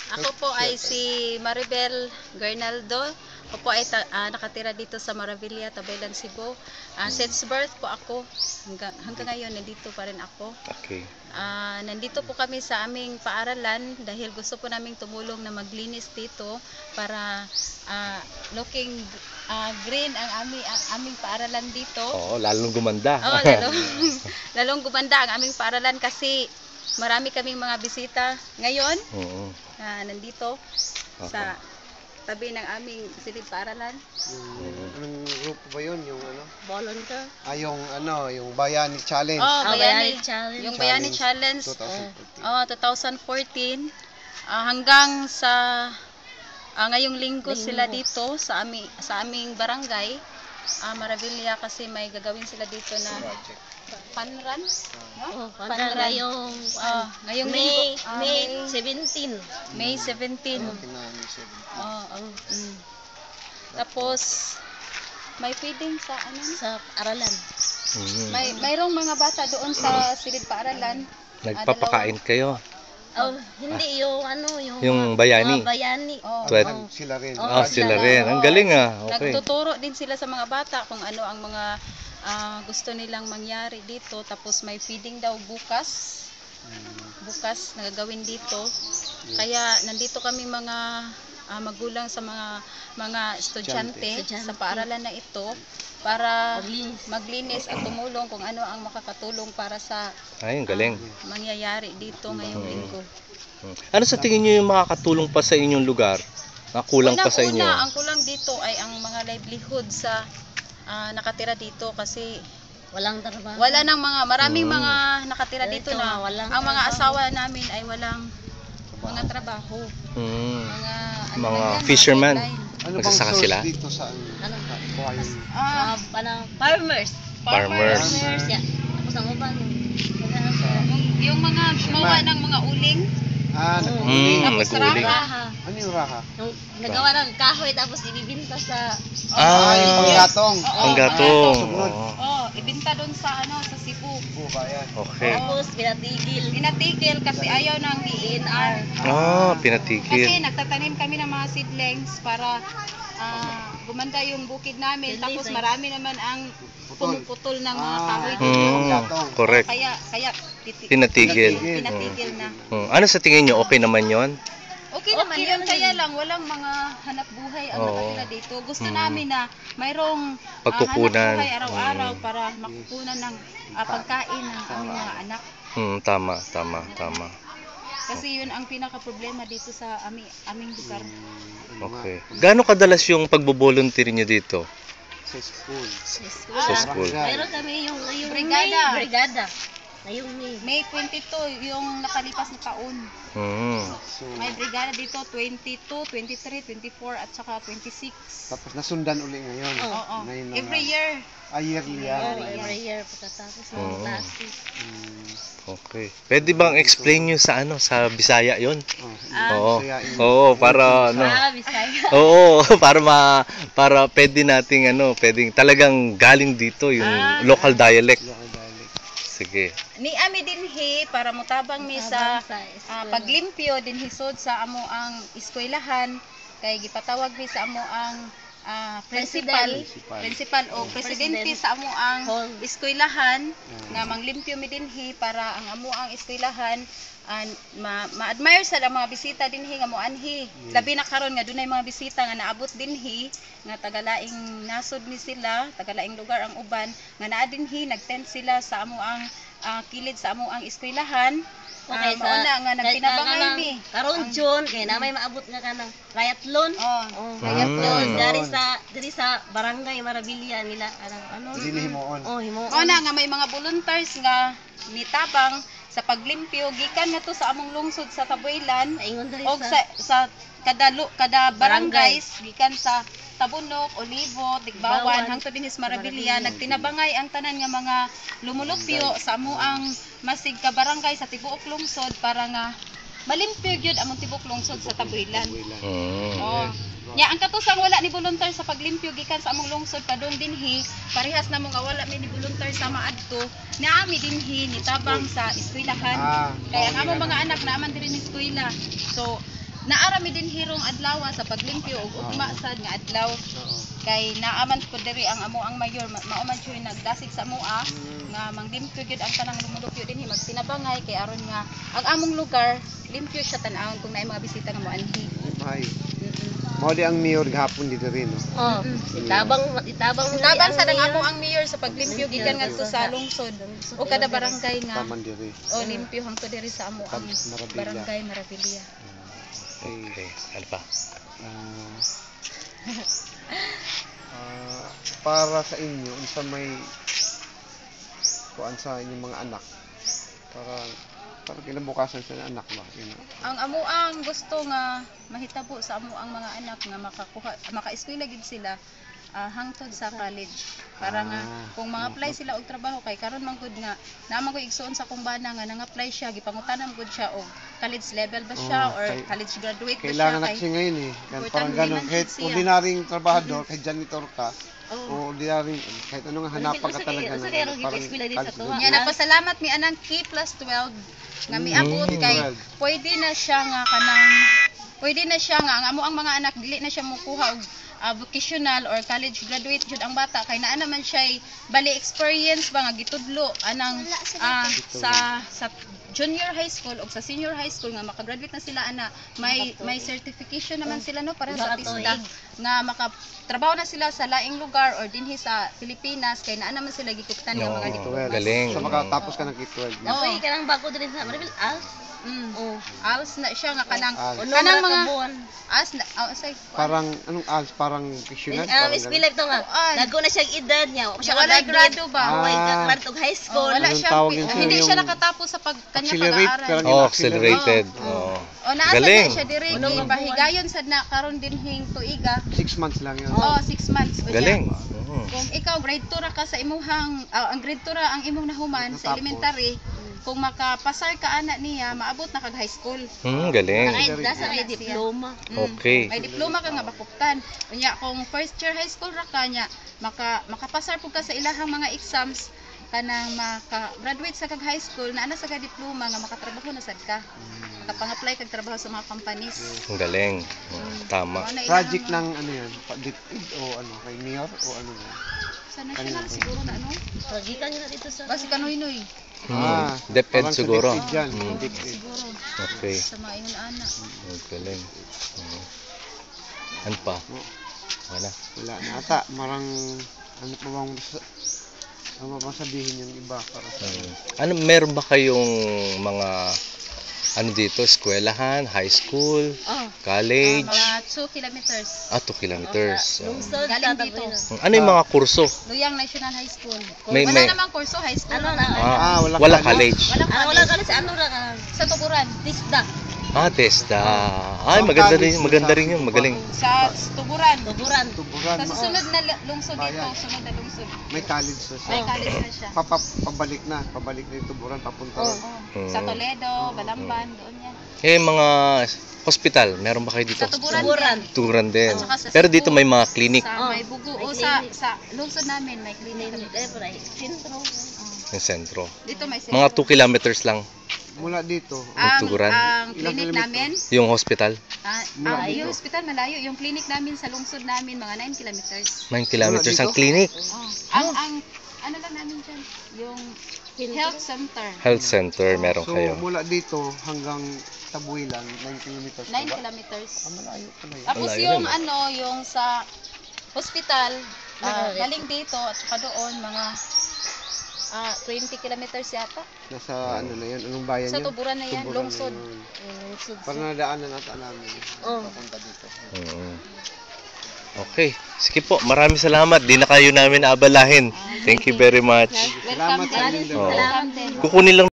Ako po ay si Maribel Guirnaldo. Ako po ay nakatira dito sa Maravilla, Tabuelan, Cebu. Since birth po ako, hanggang ngayon nandito pa rin ako. Okay. Nandito po kami sa aming paaralan dahil gusto po naming tumulong na maglinis dito para looking green ang aming paaralan dito. Oo, lalong gumanda. Oo, lalong gumanda ang aming paaralan kasi marami kaming mga bisita ngayon. Oo. Nandito sa tabi ng aming silid paaralan. Anong grupo ba yun? Yung ano? Volunteer. Yung Bayani Challenge. Bayani Challenge. Yung Bayani Challenge 2014 hanggang sa ngayong linggo sila dito sa aming barangay Maravilla kasi may gagawin sila dito na fun run. Ngayong May 17. May 17. Tapos may feeding sa sa aralan. Mayroong mga bata doon sa silid paaralan. Nagpapakain kayo? Hindi yung bayani. Bayani. Sila rin. Sila rin. Ang galing Okay. Nagtuturo din sila sa mga bata kung ano ang mga gusto nilang mangyari dito. Tapos may feeding daw bukas. Bukas nagagawin dito. Kaya nandito kami mga magulang sa mga estudyante sa paaralan na ito para maglinis at tumulong kung ano ang makakatulong para sa galing. Mangyayari dito ngayong linggo. Ano sa tingin niyo yung makakatulong pa sa inyong lugar? Kulang pa sa inyo? Ang kulang dito ay ang mga livelihood sa nakatira dito kasi walang trabaho. Maraming mga nakatira dito na ang mga asawa namin ay walang mga trabaho. Mga fishermen. Ano Nagsasaka sila? Dito sa Farmers. Yeah. Tapos ang uban yung mga gumawa ng mga uling. Nag-uling. Raha. Ano yung raha? Yung nagawa ng kahoy tapos ibibinta sa yung panggatong. Panggatong. Ibinta doon sa sa Cebu. Okay. Tapos pinatigil kasi ayaw ng DNR. Pinatigil. Kasi nagtatanim kami ng mga seedlings para gumanda yung bukid namin. Tapos marami naman ang pumuputol ng mga kahoy dito. Correct. Kaya Pinatigil na. Ano sa tingin nyo? Okay naman yon? Okay naman yun, kaya lang walang mga hanap buhay ang nakatira dito. Gusto namin na mayroong pagkukunan hanap buhay araw-araw para makukunan ng pagkain ng aming mga anak. Tama. Kasi yun ang pinaka-problema dito sa aming lugar. Okay. Gaano kadalas yung pagbo-volunteer niyo dito? Sa school. Sa school. Mayroon kami yung brigada. Ngayong May 22 yung nakalipas na taon. May brigada dito 22, 23, 24 at saka 26. Tapos nasundan uli ngayon. Every year. Yearly yan. Every year pagkatapos ng classes. Okay. Pwede bang explain nyo sa Bisaya 'yon? Para Bisaya. para pwede nating pwedeng talagang galing dito yung local dialect. Sige. Ni ami dinhi para mutabang mi sa paglimpyo dinhi sud sa amo ang eskwelahan kay gipatawag mi sa amo ang principal o presidente sa amo ang eskwelahan nga manglimpyo mi dinhi para ang amo ang eskwelahan ma-admire sa mga bisita dinhi nga moanhi. Labi na karon nga dunay mga bisita nga naabot dinhi nga tagalaing nasod ni sila, tagalaing lugar ang uban nga naa dinhi nagtent sila sa amo ang kilid sa amo ang eskwelahan. Mauna nga nagpinabangay mi. Karon June kay na may maabot nga kanang triathlon. Triathlon diri sa barangay Maravilla nila Himuon. himuon. Nga may mga volunteers nga nitabang sa paglimpyo gikan nga to sa among lungsod sa Tabuelan og sa kada barangays gikan sa Tabunok, Olivo, Tigbawan hangtod dinhi sa Maravilla nagtinabangay ang tanan nga mga lumulupyo sa amo ang masig ka barangay sa tibuok lungsod para nga malimpyo gyud among tibuok lungsod sa Tabuelan. Ang katusang wala ni volunteer sa paglimpyo gikan sa among lungsod padung dinhi parehas na mong wala mi ni volunteer sa maadto naami dinhi nitabang sa eskwelahan kaya ang among mga anak naaman diri ni eskwela so naarami din hirong adlaw sa paglimpyo ug ugma sad nga adlaw. Kay naaman ko diri ang amo ang mayor mao man siya nagdasig sa amoa nga manglimpyo gyud ang tanang lumulupyo dinhi magtinabangay kay aron nga ang among lugar limpyo siya tan-awon kung naay mga bisita nga moanhi. Ay. Mao di ang mayor gahapon dito rin, no? Oh, itabang Tabang sa nang amo ang mayor sa paglimpyo gikan ngadto sa lungsod o kada barangay nga. Taman diri. O limpyo hangtod diri sa amo ang Marabilla. barangay Maribel. Okay. Ano pa? Para sa inyo, unsa may kuan sa inyong mga anak? Para kinabukasan sa anak ba? Ang amo ang gusto nga mahitabo sa amo ang mga anak nga maka-eskwela gid sila hangtod sa college para nga kung mga-apply sila og trabaho kay karon man gud nga naman ko igsuon sa kumbana nga nang-apply siya gipangutanan gud siya og college level ba siya or college graduate ba siya kailangan na kasi ngayon parang ganun kahit ordinaryong trabahador kahit janitor ka o ordinaryong kahit ano nga hanapan ka talaga na parang nya nagpasalamat mi anang K+12 nga miabot kay pwede na siya nga ang amo ang mga anak dili na siya mokuha og vocational or college graduate jud ang bata kay naa naman siya bali experience ba nga gitudlo anang sa junior high school o sa senior high school nga makagraduate na sila ana may certification naman sila no para sa TISDA nga makatrabaho na sila sa laing lugar or dinhi sa Pilipinas kay naa naman sila gikuptan nga mga diplomas. Galing. So makatapos ka ng K-12. Oy, kanang bago diri sa Maribel ALS na siya nga kanang mga ALS na say parang anong ALS parang professional eskwela ito nga nago na siya edad niya wala grado ba wala og high school wala siya hindi siya nakatapos sa kanya pag-aaral accelerated naa na siya diri pahigayon sad na karon dinhing tuiga 6 months lang yun 6 months galing. Kung ikaw grade 2 ra ka sa imuhang ang grade 2 ra ang imong nahuman sa elementary kung makapasar ka ana niya maabot na kag high school. Galing. Sa may diploma. Okay. May diploma ka nga bakuptan. Unya kung first year high school ra ka nya makapasar pud ka sa ilahang mga exams kanang maka-graduate sa kag high school na ana sa ka diploma nga makatrabaho na sad ka. Makapang-apply kag trabaho sa mga companies. Galing. Tama. Project ng ano yan o ano kay mayor o ano yan? Sa national siguro na ano? Pagikan niya dito sa Basi kanoy-noy. DepEd siguro. Siguro. Okay. Sa mga ingon ana. Galing. Ano pa? Wala na ata. Marang ano pa bang sabihin yung iba para sa ano meron ba kayong mga ano dito, eskwelahan, high school, college? Mga 2 kilometers. 2 kilometers. Galing dito. Ano yung mga kurso? Luyang National High School. May namang kurso, high school. Wala college. Wala college. Ano ra sa Tuburan, TISDA. TESDA. Ay, maganda rin yun, magaling. Sa Tuburan. Tuburan. Sa susunod na lungsod dito, sunod na lungsod. May college na siya. May college na siya. Pabalik na yung Tuburan papunta ron. Sa Toledo, Balamban, doon yan. Mga hospital, meron ba kayo dito? Sa Tuburan. Tuburan din. At saka sa Pero Cebu, dito may mga clinic. Sa may bugo o sa lungsod namin may clinic. Yung sentro. Dito may Mga 2 kilometers lang. Mula dito. Tuguran. Ang clinic namin, Yung hospital. yung hospital malayo, yung clinic namin sa lungsod namin mga 9 kilometers. 9 kilometers ang clinic. Ang ano lang namin dyan, yung health center. Health center, meron So kayo. mula dito hanggang Tabuelan, 9 kilometers. 9 kilometers. Malayo pala yun. Tapos Malayo yung naman. yung sa hospital, galing dito at saka doon mga 20 kilometers yata. Nasa ano na yun? Anong bayan Sa yun? Tuburan na yan, Tuburan lungsod. na yun. Parang nadaanan nata namin. Papunta dito. Okay. Sige po, maraming salamat. Di na kayo namin abalahin. Thank you very much. Welcome din. Salamat Welcome din. Kukunin lang